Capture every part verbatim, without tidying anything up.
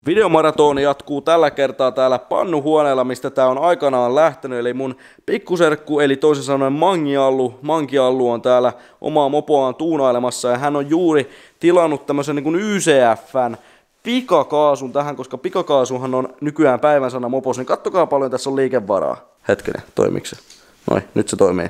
Videomaratoni jatkuu tällä kertaa täällä pannuhuoneella, mistä tää on aikanaan lähtenyt, eli mun pikkuserkku, eli toisin sanoen Mangiallu. Mangiallu on täällä omaa mopoaan tuunailemassa ja hän on juuri tilannut tämmösen niin kuin Y C F:n pikakaasun tähän, koska pikakaasuhan on nykyään päivän sana mopossa, niin kattokaa paljon tässä on liikevaraa. Hetkinen, toimiiko se? Noin, nyt se toimii.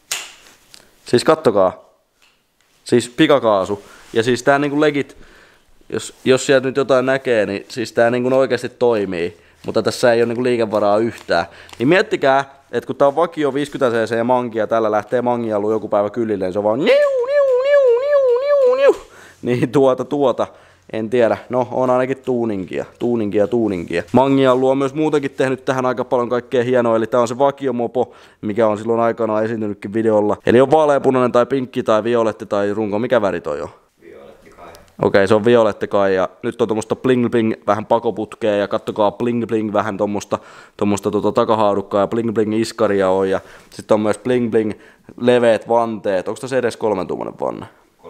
Siis kattokaa. Siis pikakaasu. Ja siis tää niinku legit, jos, jos sieltä nyt jotain näkee, niin siis tää niinku oikeasti toimii. Mutta tässä ei ole niinku liikevaraa yhtään. Niin miettikää, että kun tää on vakio viisikymmentä cc mangi ja tällä lähtee Mangiallu joku päivä kylille, niin se on vaan niu, niu, niu, niu, niu, niu. Niin tuota, tuota. En tiedä, no on ainakin tuuninkia, tuuninkia, tuuninkia. Mangiallu on myös muutenkin tehnyt tähän aika paljon kaikkea hienoa, eli tää on se vakiomopo, mikä on silloin aikanaan esiintynytkin videolla. Eli on vaaleanpunainen tai pinkki tai violetti tai runko, mikä väri toi on? Violetti kai. Okei, okay, se on violetti kai ja nyt on tommoista bling bling vähän pakoputkea ja kattokaa bling bling vähän tommoista, tommoista tota takahaarukkaa ja bling bling iskaria on ja sitten on myös bling bling leveät vanteet. Onko tässä edes kolmen tuumainen vanne?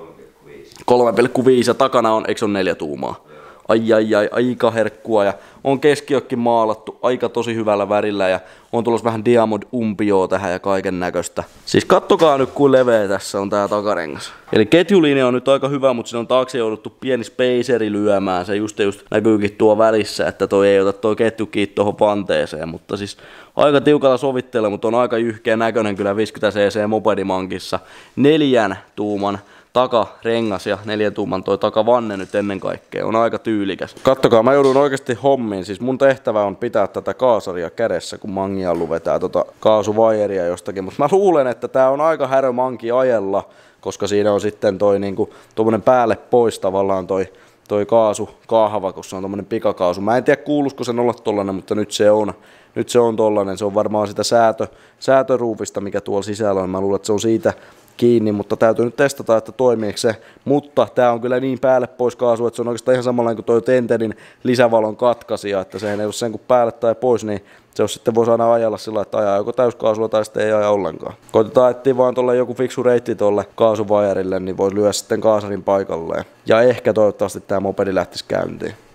kolme pilkku viisi ja takana on, eikö se ole neljä tuumaa? Ai ai ai, aika herkkua ja on keskiökin maalattu aika tosi hyvällä värillä ja on tulossa vähän diamond umpioa tähän ja kaiken näköistä. Siis kattokaa nyt kuin leveä tässä on tää takarengas. Eli ketjulinja on nyt aika hyvä, mutta siinä on taakse jouduttu pieni spaceri lyömään. Se just, just näkyykin tuo välissä, että toi ei ota toi ketju kiinni tuohon vanteeseen. Mutta siis aika tiukalla sovittella, mutta on aika jyhkeä näköinen kyllä viisikymmentä cc mopedimankissa. Neljän tuuman takarengas ja neljän tuuman toi takavanne nyt ennen kaikkea. On aika tyylikäs. Kattokaa, mä joudun oikeasti hommiin. Siis mun tehtävä on pitää tätä kaasaria kädessä, kun Mangiallu vetää tota kaasuvajeria jostakin. Mutta mä luulen, että tää on aika härö manki ajella, koska siinä on sitten toi niinku tommonen päälle pois tavallaan toi toi kaasu kahva, kun se on tommonen pikakaasu. Mä en tiedä kuuluisiko sen olla tollanen, mutta nyt se on. Nyt se on tollanen. Se on varmaan sitä säätö, säätöruuvista, mikä tuolla sisällä on. Mä luulen, että se on siitä kiinni, mutta täytyy nyt testata, että toimiiko se. Mutta tää on kyllä niin päälle pois kaasu, että se on oikeastaan ihan samanlainen kuin toi Tentenin lisävalon katkaisija, että se ei ole sen kuin päälle tai pois, niin se on sitten voi saada ajalla sillä, että ajaa joko täyskaasulla tai sitten ei aja ollenkaan. Koitetaan etsiä vaan tolle joku fiksu reitti tolle kaasuvajerille, niin voi lyödä sitten kaasarin paikalleen. Ja ehkä toivottavasti tää mopedi lähtisi käyntiin.